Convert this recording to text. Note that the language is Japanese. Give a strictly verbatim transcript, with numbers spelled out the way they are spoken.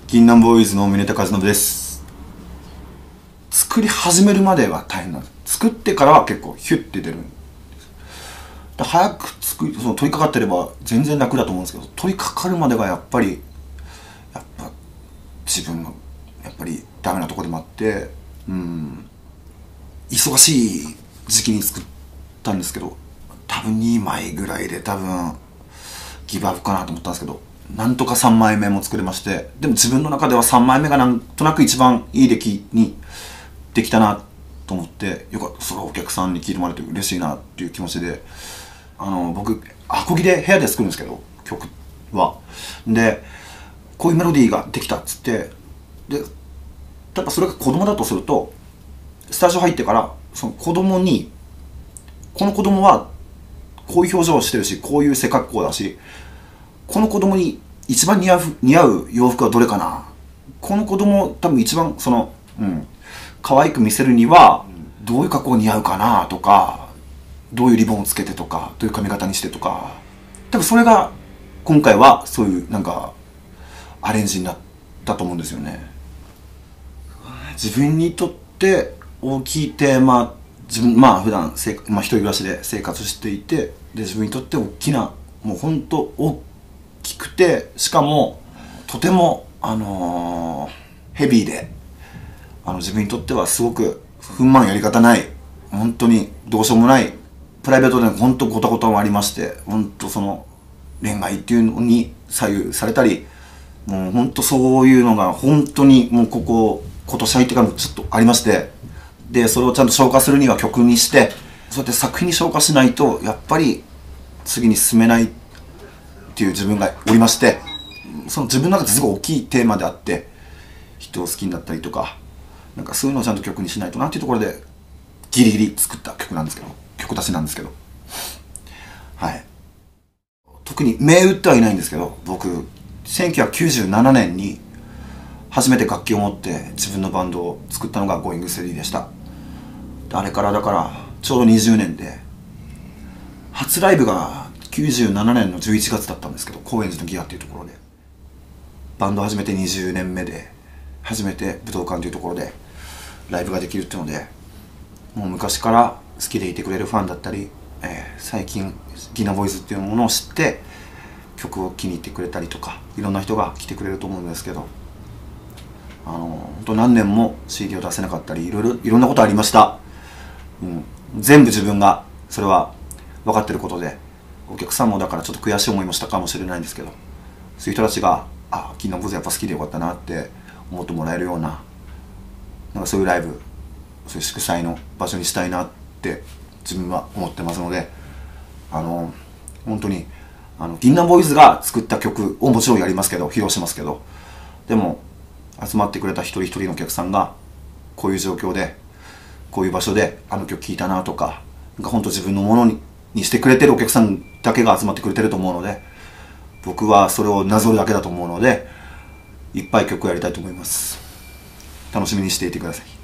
銀杏ボーイズの峰田和信です。作り始めるまでは大変なんです。作ってからは結構ヒュッて出るんです。早く作りその取り掛かってれば全然楽だと思うんですけど、取り掛かるまでがやっぱりやっぱ自分のやっぱりダメなところでもあって、うん忙しい時期に作ったんですけど、多分にまいぐらいで多分ギブアップかなと思ったんですけど、なんとかさんまいめも作れまして、でも自分の中ではさんまいめがなんとなく一番いい出来にできたなと思って、よかった、それはお客さんに聞いてもらえて嬉しいなっていう気持ちで、あの僕アコギで部屋で作るんですけど、曲はでこういうメロディーができたっつって、で例えばそれが子供だとすると、スタジオ入ってからその子供に、この子供はこういう表情をしてるし、こういう背格好だし、この子供に一番似合う似合う洋服はどれかな、この子供多分一番そのうん可愛く見せるにはどういう格好が似合うかなとか、どういうリボンをつけてとか、どういう髪型にしてとか、多分それが今回はそういうなんかアレンジになったと思うんですよね。自分にとって大きいテーマ、自分まあ普段せ、まあ、一人暮らしで生活していて、で自分にとって大きな、もう本当大きくて、しかもとてもあのー、ヘビーで、あの自分にとってはすごくふんまんやり方ない、本当にどうしようもない、プライベートで本当ごたごたもありまして、本当その恋愛っていうのに左右されたり、もう本当そういうのが本当にもうここ今年入ってからもちょっとありまして、でそれをちゃんと消化するには曲にして、そうやって作品に消化しないとやっぱり次に進めないっていう自分がおりまして、その自分の中ですごい大きいテーマであって、人を好きになったりとか、なんかそういうのをちゃんと曲にしないとなっていうところでギリギリ作った曲なんですけど、曲たちなんですけど、はい、特に銘打ってはいないんですけど、僕せんきゅうひゃくきゅうじゅうななねんに初めて楽器を持って自分のバンドを作ったのがゴーイングスリーでした。あれからだからちょうどにじゅうねんで、初ライブがきゅうじゅうななねんのじゅういちがつだったんですけど、高円寺のギアっていうところで、バンド始めてにじゅうねんめで初めて武道館というところでライブができるっていうので、もう昔から好きでいてくれるファンだったり、えー、最近ギナボーイズっていうものを知って曲を気に入ってくれたりとか、いろんな人が来てくれると思うんですけど、あの本当何年も シーディー を出せなかったり、いろいろいろんなことありました、うん、全部自分がそれは分かってることで、お客さんもだからちょっと悔しい思いもしたかもしれないんですけど、そういう人たちが「あ、ギナボーイズやっぱ好きでよかったな」って思ってもらえるような、なんかそういうライブ、そういう祝祭の場所にしたいなって自分は思ってますので、あの本当にあの銀杏ボーイズが作った曲をもちろんやりますけど、披露しますけど、でも集まってくれた一人一人のお客さんがこういう状況でこういう場所であの曲聴いたなとか、なんか本当自分のものににしてくれてるお客さんだけが集まってくれてると思うので、僕はそれをなぞるだけだと思うので、いっぱい曲をやりたいと思います。楽しみにしていてください。